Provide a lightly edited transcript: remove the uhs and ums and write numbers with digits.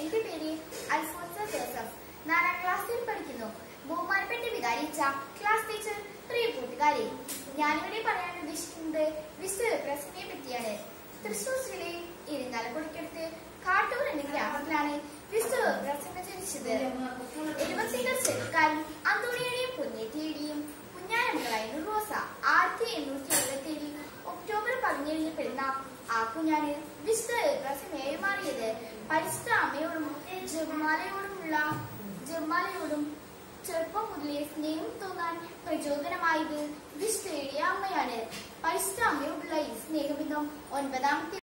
എന്റെ പേര് അൽഫോൻസ ജോസഫ്. 4ാം ക്ലാസ്സിൽ പഠിക്കുന്നു. ബഹുമാനപ്പെട്ട വികാരിച്ച ക്ലാസ് ടീച്ചർ, പ്രിയ കൂട്ടുകാരെ, ഞാനിവിടെ പറയാൻ ഉദ്ദേശിക്കുന്നത് വിശുദ്ധ പ്രസംഗയെ പറ്റിയാണ്. തൃശൂർ ജില്ലയിൽ ഇരിങ്ങാലക്കുടക്കടുത്ത് കാട്ടൂർ എന്ന ഗ്രാമത്തിലാണ് വിശുദ്ധ പ്രസംഗം ജനിച്ചത്. 70 ചെറുക്കാരും അന്തോണിയുടെയും പൊന്നേറ്റിയുടെയും കുഞ്ഞാനമകളായിരുന്നു റോസ. 1877 ഒക്ടോബർ 17 പിറന്ന ആ കുഞ്ഞാന് വിശുദ്ധ പ്രസംഗയായി മാറിയത്. പരിശുദ്ധ അമ്മയോടും ജപമാലയോടും ചെറുപ്പം മുതലേ സ്നേഹം തോന്നാൻ പ്രചോദനമായത് വിശുദ്ധയുടെ അമ്മയാണ്. പരിശുദ്ധ അമ്മയോടുള്ള ഈ സ്നേഹബന്ധം 9ാമത്തെ